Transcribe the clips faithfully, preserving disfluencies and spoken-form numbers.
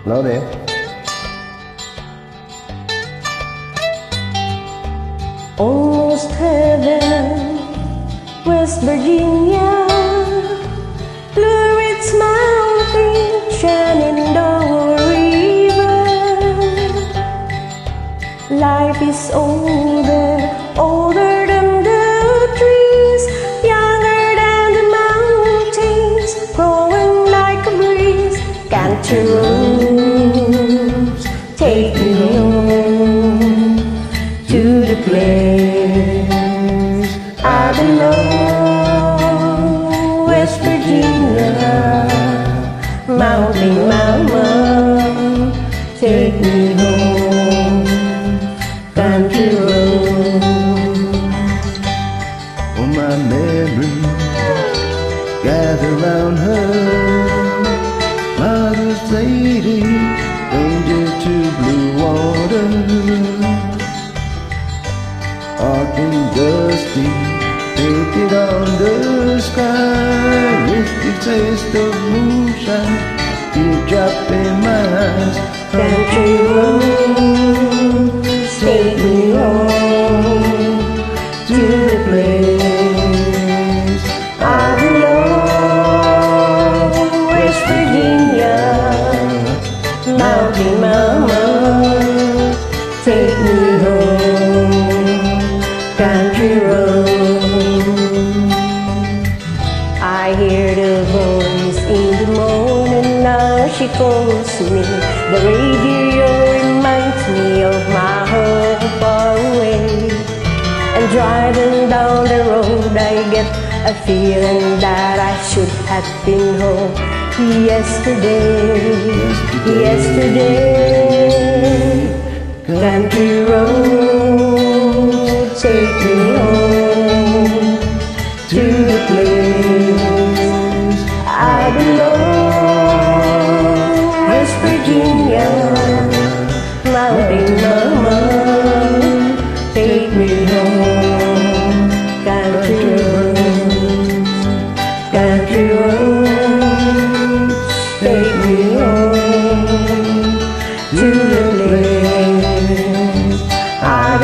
Hello there. Almost heaven, West Virginia, Blue Ridge Mountain, Shenandoah River. Life is older, older than the trees, younger than the mountains, growing like a breeze. Country roads take me home to the place I belong, West Virginia, Mountain Mama, take me home, country road. Oh, my memories gather round her, Mother's lady, ranger to blue water. Dark and dusty, painted on the sky, with the taste of moonshine, teardrop in my eyes. Country roads take me home to the place I belong, West Virginia, Mountain Mama, take me home, country road. I hear the voice in the morning, now she calls me. The radio reminds me of my home far away. And driving down the road, I get a feeling that I should have been home yesterday, yesterday. Country road, take me home to the place I belong, West Virginia, Mountain Mama, take me home, country road, country road, take me home to the place I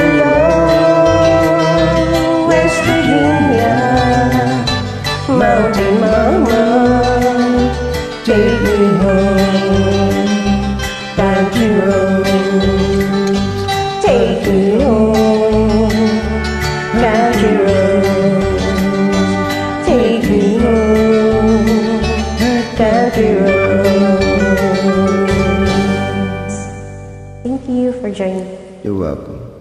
belong, West Virginia, Mountain Mama, take me home, country roads, take me home, country roads, take me home, country roads. Thank you for joining. You're welcome.